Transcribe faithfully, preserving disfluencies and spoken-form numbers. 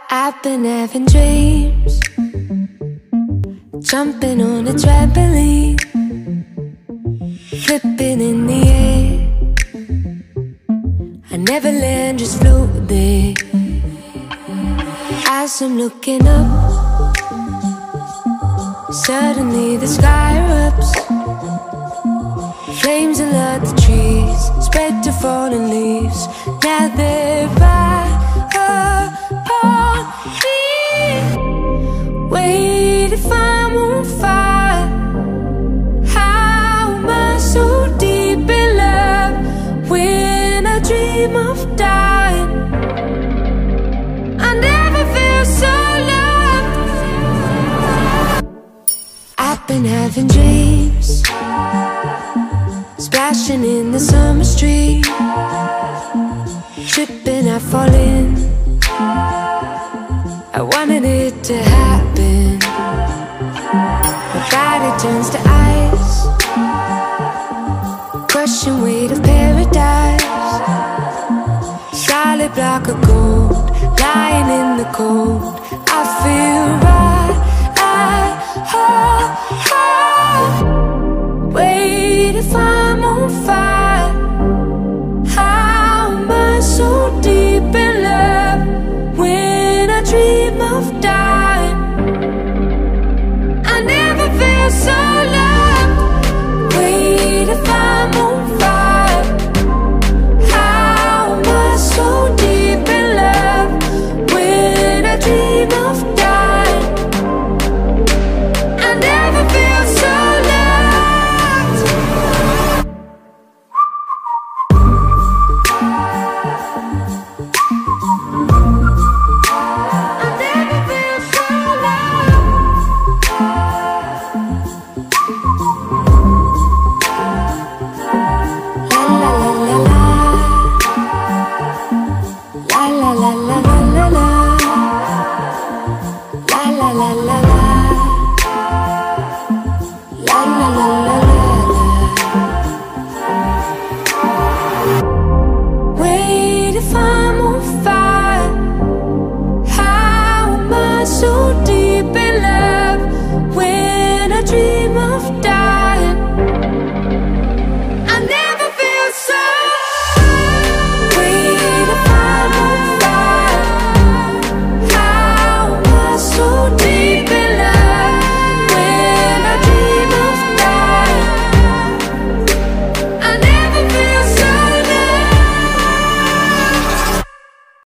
I've been having dreams, jumping on a trampoline, flipping in the air. I never land, just float there. As I'm looking up, suddenly the sky erupts. Flames alert the trees, spread to fallen leaves. Now they're by upon me. Wait, if I'm on fire, how am I so deep in love? When I dream of dying, I never feel so loved. I've been having dreams, splashing in the summer street, tripping, I fall in. I wanted it to happen. My body turns to ice, crushing weight of paradise. Solid block of gold, lying in the cold. I feel right, I, oh, oh. Wait, if I'm on fire, how am I so deep in love? When I dream of dying, I never feel so loved. Wait, if I'm on fire, how am I so deep in love? When I dream of dying, I never feel so loved. I never feel so loved. La la la la la, la la la la la, la la la la.